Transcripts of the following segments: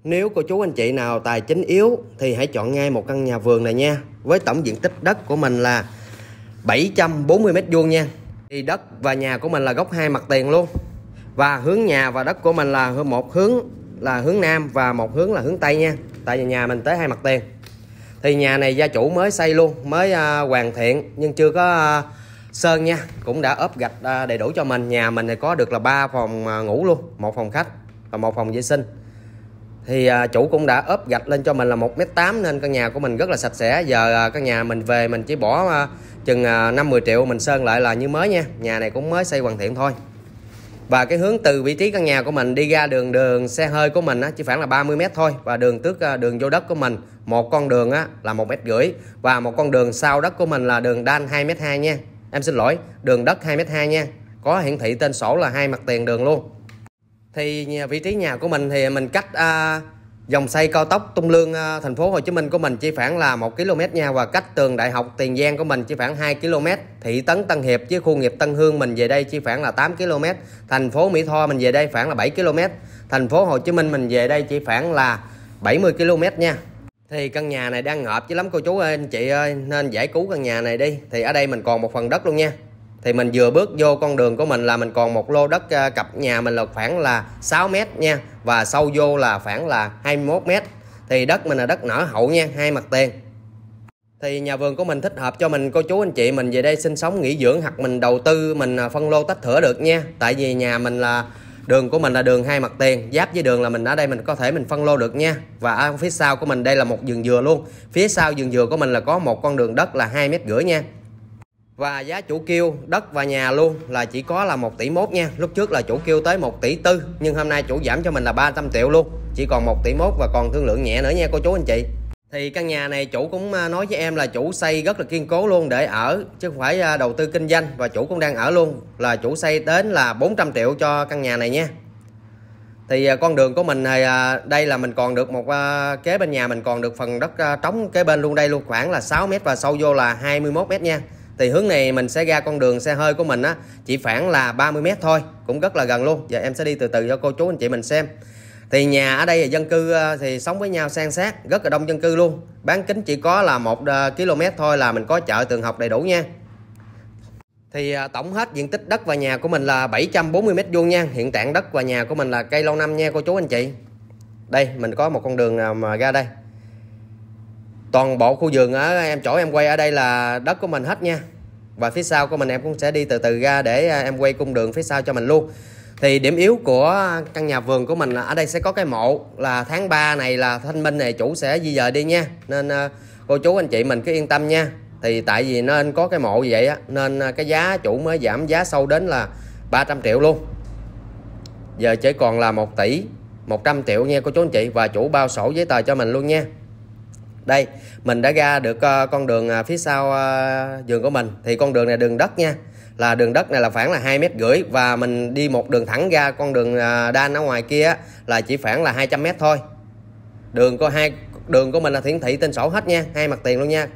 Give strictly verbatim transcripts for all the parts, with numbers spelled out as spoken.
Nếu cô chú anh chị nào tài chính yếu thì hãy chọn ngay một căn nhà vườn này nha. Với tổng diện tích đất của mình là bảy trăm bốn mươi mét vuông nha. Thì đất và nhà của mình là góc hai mặt tiền luôn. Và hướng nhà và đất của mình là một hướng là hướng Nam và một hướng là hướng Tây nha. Tại vì nhà mình tới hai mặt tiền. Thì nhà này gia chủ mới xây luôn, mới uh, hoàn thiện nhưng chưa có uh, sơn nha. Cũng đã ốp gạch uh, đầy đủ cho mình. Nhà mình thì có được là ba phòng uh, ngủ luôn, một phòng khách và một phòng vệ sinh. Thì uh, chủ cũng đã ốp gạch lên cho mình là một mét tám nên căn nhà của mình rất là sạch sẽ. Giờ uh, căn nhà mình về mình chỉ bỏ uh, chừng uh, năm mười triệu mình sơn lại là như mới nha. Nhà này cũng mới xây hoàn thiện thôi. Và cái hướng từ vị trí căn nhà của mình đi ra đường đường xe hơi của mình á, chỉ khoảng là ba mươi mét thôi. Và đường trước đường vô đất của mình một con đường á, là một mét rưỡi. Và một con đường sau đất của mình là đường đan hai mét hai nha. Em xin lỗi, đường đất hai mét hai nha. Có hiển thị tên sổ là hai mặt tiền đường luôn. Thì vị trí nhà của mình thì mình cách à, dòng xây cao tốc Tung Lương à, thành phố Hồ Chí Minh của mình chỉ khoảng là một ki lô mét nha. Và cách trường Đại học Tiền Giang của mình chỉ khoảng hai ki lô mét. Thị trấn Tân Hiệp với khu nghiệp Tân Hương mình về đây chỉ khoảng là tám ki lô mét. Thành phố Mỹ Tho mình về đây khoảng là bảy ki lô mét. Thành phố Hồ Chí Minh mình về đây chỉ khoảng là bảy mươi ki lô mét nha. Thì căn nhà này đang ngợp chứ lắm cô chú ơi, anh chị ơi, nên giải cứu căn nhà này đi. Thì ở đây mình còn một phần đất luôn nha. Thì mình vừa bước vô con đường của mình là mình còn một lô đất cặp nhà mình là khoảng là sáu mét nha. Và sâu vô là khoảng là hai mươi mốt mét. Thì đất mình là đất nở hậu nha, hai mặt tiền. Thì nhà vườn của mình thích hợp cho mình cô chú anh chị mình về đây sinh sống nghỉ dưỡng hoặc mình đầu tư mình phân lô tách thửa được nha. Tại vì nhà mình là đường của mình là đường hai mặt tiền, giáp với đường là mình ở đây mình có thể mình phân lô được nha. Và ở phía sau của mình đây là một vườn dừa luôn. Phía sau vườn dừa của mình là có một con đường đất là hai mét rưỡi nha. Và giá chủ kêu đất và nhà luôn là chỉ có là một tỷ mốt nha. Lúc trước là chủ kêu tới một tỷ tư nhưng hôm nay chủ giảm cho mình là ba trăm triệu luôn. Chỉ còn một tỷ mốt và còn thương lượng nhẹ nữa nha cô chú anh chị. Thì căn nhà này chủ cũng nói với em là chủ xây rất là kiên cố luôn để ở chứ không phải đầu tư kinh doanh. Và chủ cũng đang ở luôn, là chủ xây đến là bốn trăm triệu cho căn nhà này nha. Thì con đường của mình thì đây là mình còn được một kế bên nhà mình còn được phần đất trống kế bên luôn đây luôn, khoảng là sáu mét và sâu vô là hai mươi mốt mét nha. Thì hướng này mình sẽ ra con đường xe hơi của mình á chỉ khoảng là ba mươi mét thôi, cũng rất là gần luôn. Giờ em sẽ đi từ từ cho cô chú anh chị mình xem. Thì nhà ở đây là dân cư thì sống với nhau san sát, rất là đông dân cư luôn. Bán kính chỉ có là một ki lô mét thôi là mình có chợ trường học đầy đủ nha. Thì tổng hết diện tích đất và nhà của mình là bảy trăm bốn mươi mét vuông nha. Hiện trạng đất và nhà của mình là cây lâu năm nha cô chú anh chị. Đây mình có một con đường nào mà ra đây. Toàn bộ khu vườn ở em chỗ em quay ở đây là đất của mình hết nha. Và phía sau của mình em cũng sẽ đi từ từ ra để em quay cung đường phía sau cho mình luôn. Thì điểm yếu của căn nhà vườn của mình là ở đây sẽ có cái mộ là tháng ba này là Thanh Minh này chủ sẽ di dời đi nha. Nên cô chú anh chị mình cứ yên tâm nha. Thì tại vì nên có cái mộ như vậy á nên cái giá chủ mới giảm giá sâu đến là ba trăm triệu luôn. Giờ chỉ còn là một tỷ một trăm triệu nha cô chú anh chị. Và chủ bao sổ giấy tờ cho mình luôn nha. Đây mình đã ra được con đường phía sau vườn của mình. Thì con đường này đường đất nha. Là đường đất này là khoảng là hai mét rưỡi. Và mình đi một đường thẳng ra con đường đan ở ngoài kia là chỉ khoảng là hai trăm mét thôi. Đường có hai đường của mình là hiển thị tên sổ hết nha, hai mặt tiền luôn nha.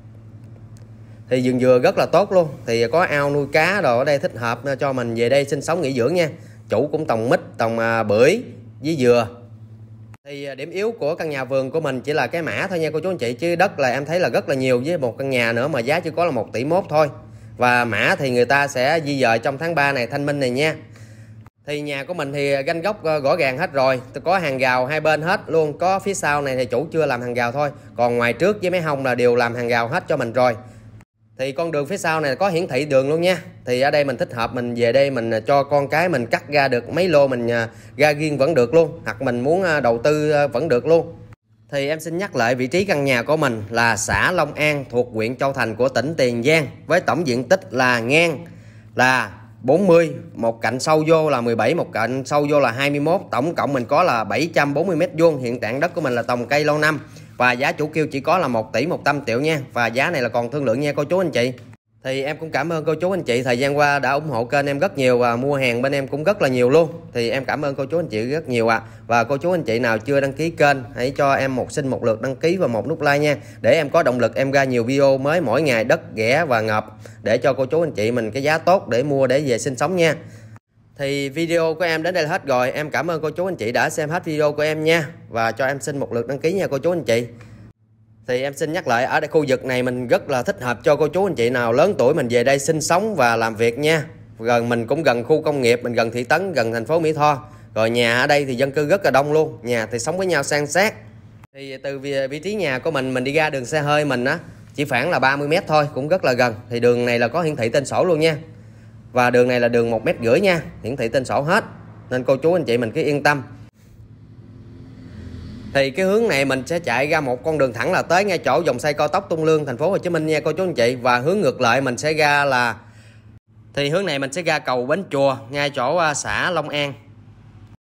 Thì vườn dừa rất là tốt luôn. Thì có ao nuôi cá đồ ở đây thích hợp cho mình về đây sinh sống nghỉ dưỡng nha. Chủ cũng trồng mít, trồng bưởi với dừa. Thì điểm yếu của căn nhà vườn của mình chỉ là cái mã thôi nha cô chú anh chị. Chứ đất là em thấy là rất là nhiều với một căn nhà nữa mà giá chỉ có là một tỷ mốt thôi. Và mã thì người ta sẽ di dời trong tháng ba này Thanh Minh này nha. Thì nhà của mình thì ganh gốc rõ ràng hết rồi. Có hàng rào hai bên hết luôn. Có phía sau này thì chủ chưa làm hàng rào thôi. Còn ngoài trước với mấy hông là đều làm hàng rào hết cho mình rồi. Thì con đường phía sau này có hiển thị đường luôn nha. Thì ở đây mình thích hợp mình về đây mình cho con cái mình cắt ra được mấy lô mình ra riêng vẫn được luôn. Hoặc mình muốn đầu tư vẫn được luôn. Thì em xin nhắc lại vị trí căn nhà của mình là xã Long An thuộc huyện Châu Thành của tỉnh Tiền Giang. Với tổng diện tích là ngang là bốn mươi, một cạnh sâu vô là mười bảy, một cạnh sâu vô là hai mươi mốt. Tổng cộng mình có là bảy trăm bốn mươi mét vuông. Hiện trạng đất của mình là trồng cây lâu năm. Và giá chủ kêu chỉ có là một tỷ một trăm triệu nha. Và giá này là còn thương lượng nha cô chú anh chị. Thì em cũng cảm ơn cô chú anh chị thời gian qua đã ủng hộ kênh em rất nhiều. Và mua hàng bên em cũng rất là nhiều luôn. Thì em cảm ơn cô chú anh chị rất nhiều ạ. À. Và cô chú anh chị nào chưa đăng ký kênh hãy cho em một xin một lượt đăng ký và một nút like nha. Để em có động lực em ra nhiều video mới mỗi ngày đất ghẻ và ngập. Để cho cô chú anh chị mình cái giá tốt để mua để về sinh sống nha. Thì video của em đến đây là hết rồi. Em cảm ơn cô chú anh chị đã xem hết video của em nha. Và cho em xin một lượt đăng ký nha cô chú anh chị. Thì em xin nhắc lại, ở đây khu vực này mình rất là thích hợp cho cô chú anh chị nào lớn tuổi mình về đây sinh sống và làm việc nha. Gần mình cũng gần khu công nghiệp, mình gần thị trấn, gần thành phố Mỹ Tho. Rồi nhà ở đây thì dân cư rất là đông luôn. Nhà thì sống với nhau san sát. Thì từ vị trí nhà của mình, mình đi ra đường xe hơi mình á, chỉ khoảng là ba mươi mét thôi, cũng rất là gần. Thì đường này là có hiển thị tên sổ luôn nha. Và đường này là đường một mét rưỡi nha, hiển thị tên sổ hết. Nên cô chú anh chị mình cứ yên tâm. Thì cái hướng này mình sẽ chạy ra một con đường thẳng là tới ngay chỗ vòng xoay cao tốc Tung Lương thành phố Hồ Chí Minh nha cô chú anh chị. Và hướng ngược lại mình sẽ ra là, thì hướng này mình sẽ ra cầu Bến Chùa ngay chỗ xã Long An.